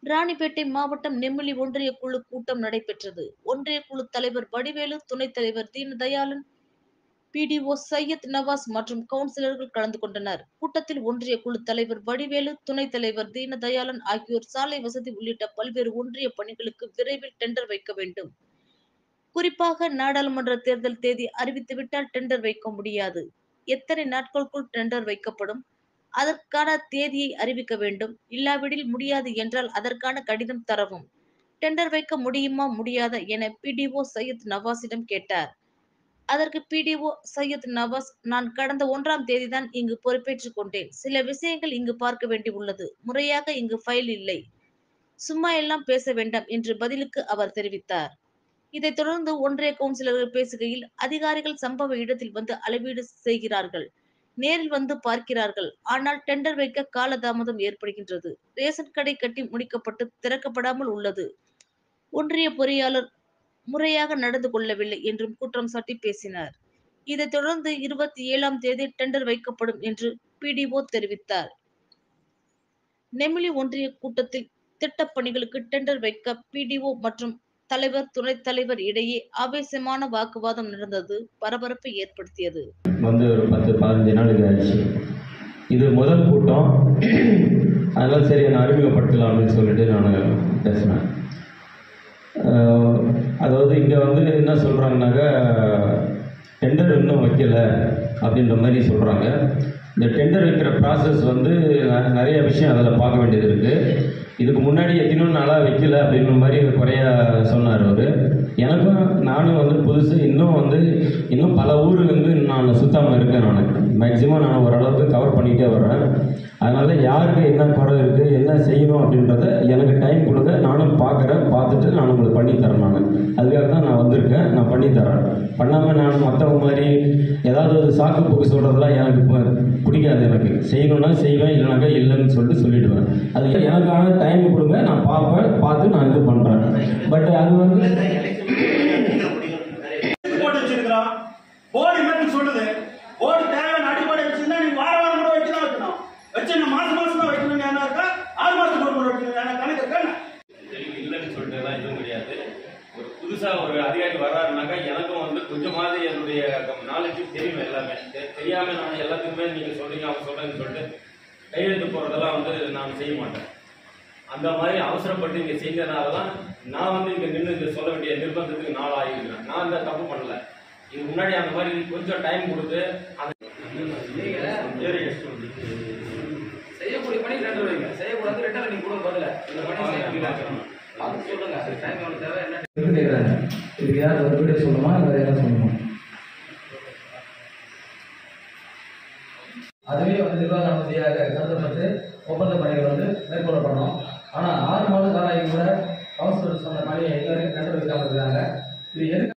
ராணிப்பேட்டை மாவட்டம் நெமிலி ஒன்றிய குழு கூட்டம் நடைபெற்றது. ஒன்றிய குழு தலைவர் வடிவேலு, துணைத் தலைவர் தீனதயாளன், பிடிஓ சையத் நவாஸ் மற்றும் கவுன்சிலர்கள் கலந்து கொண்டனர். கூட்டத்தில் ஒன்றிய குழு தலைவர் வடிவேலு, துணைத் தலைவர் தீனதயாளன் ஆகியோர் சாலை வசதி உள்ளிட்ட பல்வேறு ஒன்றிய பணிகளுக்கு விரைவில் டெண்டர் வைக்க வேண்டும். குறிப்பாக நாடாளுமன்ற தேர்தல் தேதி அறிவித்துவிட்டால் டெண்டர் வைக்க முடியாது. எத்தனை நாட்களுக்குள் டெண்டர் வைக்கப்படும்? அதற்கான தேதியை அறிவிக்க வேண்டும். இல்லாவிடில் முடியாது என்றால் அதற்கான கடிதம் தரவும். டெண்டர் வைக்க முடியுமா முடியாதா என பிடிஓ சையத் நவாஸிடம் கேட்டார். அதற்கு பிடிஓ சையத் நவாஸ், நான் கடந்த 1ஆம் தேதிதான் இங்கு பொறுப்பேற்றுக் கொண்டேன். சில விஷயங்கள் இங்கு பார்க்க வேண்டி உள்ளது. முறையாக இங்கு ஃபைல் இல்லை. சும்மா எல்லாம் பேச வேண்டாம் என்று பதிலுக்கு அவர் தெரிவித்தார். இதைத் தொடர்ந்து ஒன்றிய கவுன்சிலர்கள் பேசுகையில், அதிகாரிகள் சம்பவ இடத்தில் வந்து அளவீடு செய்கிறார்கள், நேரில் வந்து பார்க்கிறார்கள். ஆனால் டெண்டர் வைக்க காலதாமதம் ஏற்படுகின்றது. ரேஷன் கடை கட்டி முடிக்கப்பட்டு திறக்கப்படாமல் உள்ளது. ஒன்றிய பொறியாளர் முறையாக நடந்து கொள்ளவில்லை என்றும் குற்றம் சாட்டி பேசினார். இதைத் தொடர்ந்து 27ஆம் தேதி டெண்டர் வைக்கப்படும் என்று பிடிஓ தெரிவித்தார். நெமிலி ஒன்றிய கூட்டத்தில் திட்டப்பணிகளுக்கு டெண்டர் வைக்க பிடிஓ மற்றும் தலைவர், துணைத் தலைவர் இடையே ஆவேசமான வாக்குவாதம் நடந்தது பரபரப்பை ஏற்படுத்தியது. வந்து ஒரு 10-15 நாளுக்கு ஆயிடுச்சு. இது முதல் கூட்டம். அதனால சரி நான் அறிமுகப்படுத்தலாம் அப்படின்னு சொல்லிட்டு நான் பேசினேன். அதாவது இங்கே வந்து என்ன சொல்கிறாங்கனாக்கா, டெண்டர் இன்னும் வைக்கலை அப்படின்ற மாதிரி சொல்கிறாங்க. இந்த டெண்டர் வைக்கிற ப்ராசஸ் வந்து நிறைய விஷயம் அதில் பார்க்க வேண்டியது இருக்குது. இதுக்கு முன்னாடி எத்தனும் நாளாக வைக்கல அப்படின்ற மாதிரி குறையாக சொன்னார் அவர். எனக்கும் நானும் வந்து புதுசு இன்னும் பல ஊர் வந்து நான் சுத்தாமல் இருக்கேன். நான் மேக்ஸிமம் நான் ஓரளவுக்கு கவர் பண்ணிகிட்டே வர்றேன். அதனால் யாருக்கு என்ன குறை இருக்குது, என்ன செய்யணும் அப்படின்றத எனக்கு டைம் கொடுங்க, நானும் பார்த்துட்டு நான் உங்களுக்கு பண்ணித்தரேன். அதுக்காக தான் நான் வந்திருக்கேன். நான் பண்ணித்தரேன். பண்ணாமல் நான் மற்றவங்க மாதிரி ஏதாவது ஒரு சாக்கு போக்கு சொல்கிறதெல்லாம் எனக்கு பிடிக்காது. எனக்கு செய்யணுன்னா செய்வேன், இல்லைனாக்கா இல்லைன்னு சொல்லிவிடுவேன். அது எனக்கான டைம் கொடுங்க, நான் பார்த்து நான் இது பண்ணுறேன். பட் அது வந்து சொல்லுது போர்டு தேவையான அடிப்படை வச்சிருந்தா நீ வாரம் கூட வச்சுதான் வைக்கணும். வச்சு மாசம் தான் வைக்கணும். என்ன இருக்கா 6 மாசத்துக்கு ஒரு வைக்கணும். கணக்கு இருக்கா இல்லைன்னு சொல்லிட்டு எல்லாம் எதுவும் கிடையாது. ஒரு புதுசாக ஒரு அதிகாரி வர்றாருனாக்கா எனக்கும் வந்து கொஞ்சமாவது என்னுடைய நாலேஜ் தெரியும். எல்லாமே தெரியாமல் நான் எல்லாத்துக்குமே நீங்கள் சொல்கிறீங்க அவங்க சொல்கிறேன்னு சொல்லிட்டு கையெழுத்து போகிறதெல்லாம் வந்து நான் செய்ய மாட்டேன். அந்த மாதிரி அவசரப்பட்டு இங்கே செய்ததுனால தான் நான் வந்து இங்கே நின்று இங்கே சொல்ல வேண்டிய நிர்பந்தத்துக்கு நாள் ஆகிருக்கிறேன். நான் இந்த தப்பு பண்ணலை. இதுக்கு முன்னாடி அந்த மாதிரி கொஞ்சம் டைம் கொடுத்து செய்யக்கூடிய பணி டெண்டர் வைங்க. செய்யக்கூடாது டெண்டர் நீங்க கூட பதில இந்த பணி அது சொல்லுங்க. டைம் எவ்வளவு தேவை என்ன கேட்குறாங்க. இதுக்கு யார் ஒரு வீடியோ சொல்லணுமா வேற யாரும் சொல்லணுமா? அதுவே வந்து நிர்வாக அனுமதியாக கருதப்பட்டு ஒப்பந்த பணிகள் வந்து மேற்கொள்ளப்படணும். ஆனால் 6 மாத காலம் கூட கவுன்சிலர் சொன்ன பணியை எங்க வரைக்கும் டெண்டர் வைக்காமல் இருக்கிறாங்க. இது எதுக்கு